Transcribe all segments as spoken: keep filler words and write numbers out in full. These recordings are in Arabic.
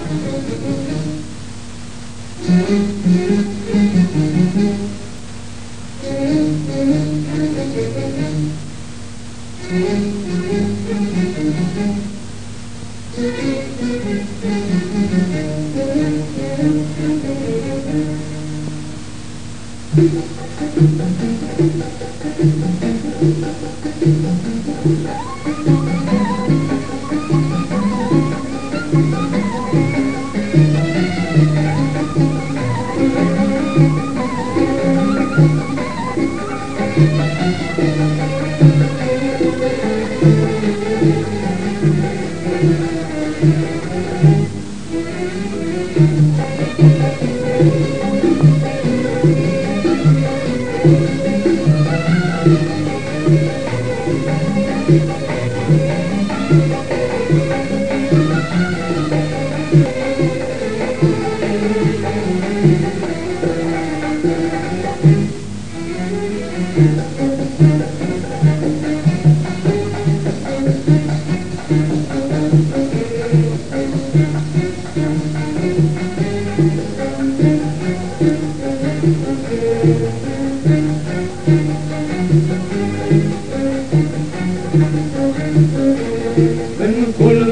من كل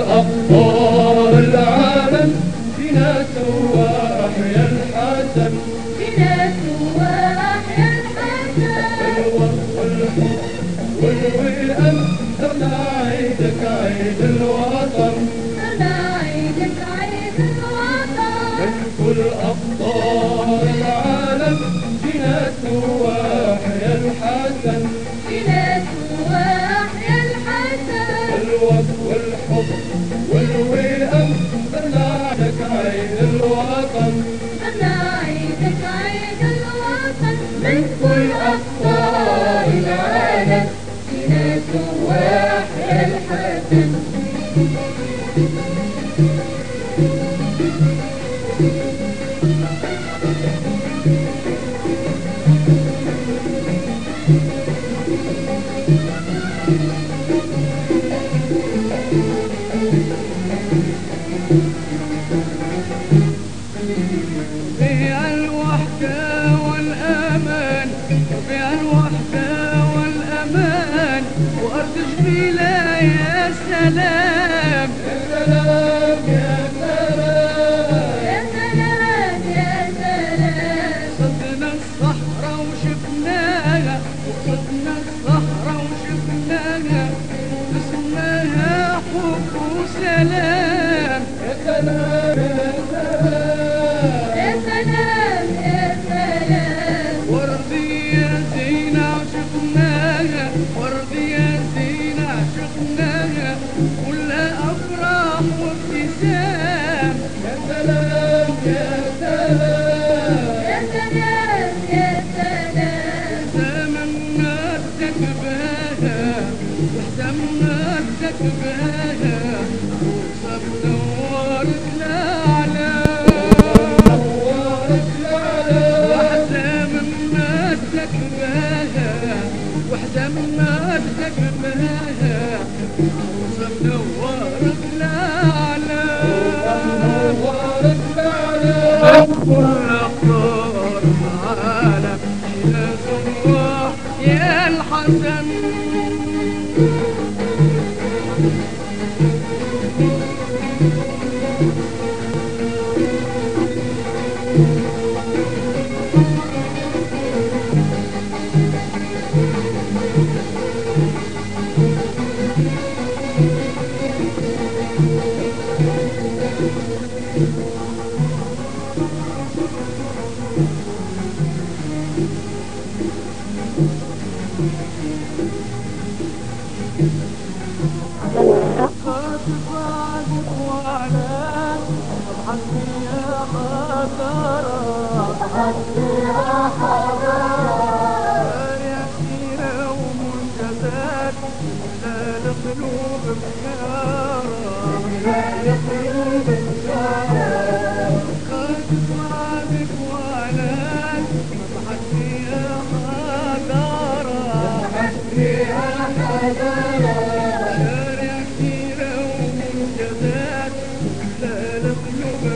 أقطار العالم جينا سوا أحيا الحسن، جينا سوا أحيا الحسن، الوصف والحب والوئام صرنا عيدك عيد الوطن، صرنا عيدك عيد الوطن. من كل أقطار العالم جينا سوا أحيا الحسن، جينا سوا أحيا الحسن، الوصف والحب والوئام صرنا عيدك عيد الوطن، صرنا عيدك عيد الوطن. من كل أقطار العالم جينا سوا أحيا الحسن. فيها الوحدة والأمان، فيها الوحدة والأمان، وأرض جميلة يا سلام يا سلام يا سلام يا سلام يا سلام. صدنا الصحراء وشفناها، صدنا الصحراء وشفناها، اسمها حب وسلام يا سلام يا سلام يا سلام يا سلام. وردي يا زينة عشقناها، وردي يا زينة عشقناها، كلها أفراح وابتسام يا سلام يا سلام يا سلام يا سلام. زمنا ارتكباها وحزمنا ارتكباها، وصف نورت الأعلام نورت الأعلام، وحزمنا ارتكباها وحزمنا ارتكباها، وصف نورت الأعلام نورت الأعلام. كل أقطار العالم جينا سوا يا الحسن. خاطفك وعلان اضحك فيها خطرة، اضحك فيها حضارة، شارع سيرة ومنجزات لا القلوب بشارة، لا القلوب بشارة. خاطفك وعلان اضحك فيها خطرة، اضحك فيها حضارة، شارع سيرة ومنجزات لا القلوب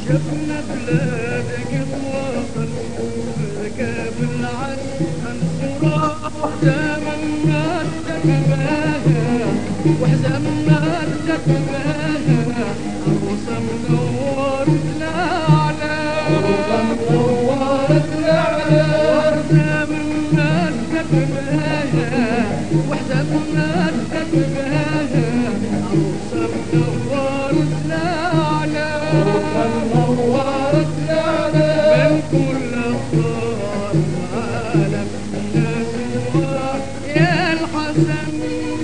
شفنا بلادك الوطن ركاب العز الصراح وحزامنا التكباها وحزامنا التكباها عروسة منورت الأعلى عروسة منورت الأعلى وحزامنا التكباها وحزامنا التكباها عروسة منورت الأعلى منورت الأعلى من كل أخبار العالم ناس سوا يا الحسن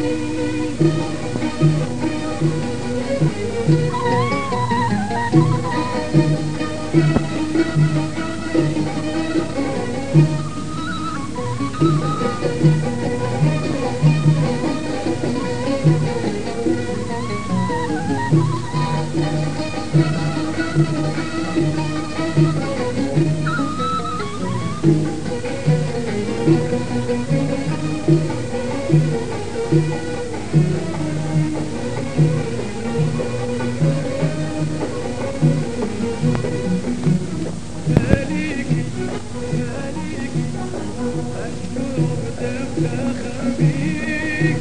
مالكي مالكي أشوف تفتخر بيك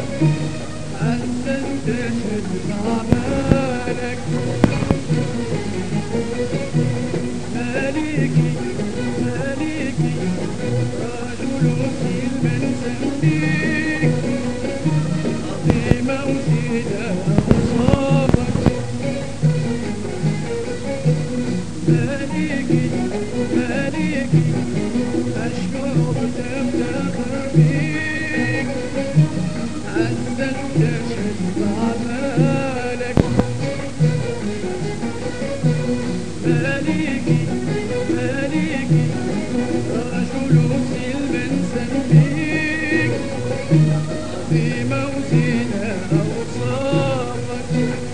أنت تشهد أعمالك مالكي مالكي رجل وكيل من سنتيك عظيمة وسيدة وصابك مالكي مالكي أشعر تفتخر بيك عزت تشهد أعمالك مالكي مالكي رجل سلم سنتيك عظيمة وزينة أوصافك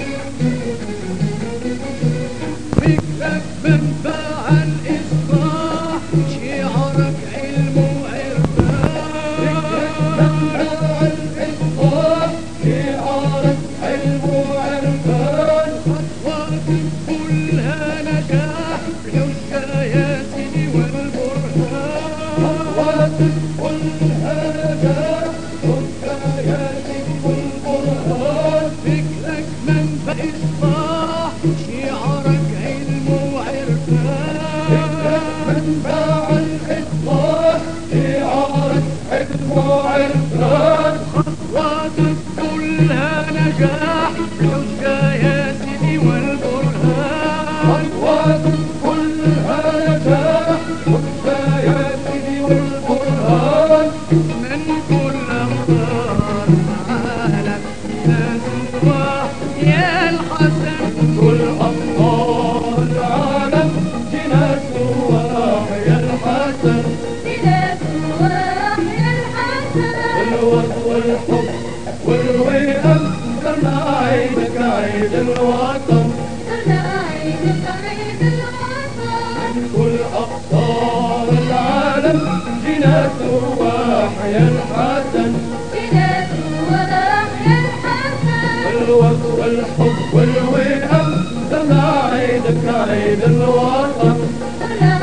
فكرك منبع الإصلاح شعارك علم وعرفان منبع الإصلاح شعارك علم وعرفان خطواتك كلها نجاح الحجة يا سيدي والبرهان خطواتك كلها نجاح حكاياتك والقرآن فكرك منبع إصلاح شعارك علم وعرفان منبع الإصلاح شعارك علم وعرفان خطواتك كلها نجاح الحجة يا سيدي والبرهان خطواتك كلها نجاح حكاياتك والقرآن من كل أخبار العالم ناس صباح يا الحسن كل أبطال العالم جناس وراح يا الحسن بلاد وراح الحسن الوط والحب والوئام صرنا عيدك عيد الوطن صرنا عيدك عيد الوطن كل أبطال العالم جناس وراح يا الحسن بلاد وراح الحسن الوط والحب والوئام صرنا عيدك عيد الوطن صرنا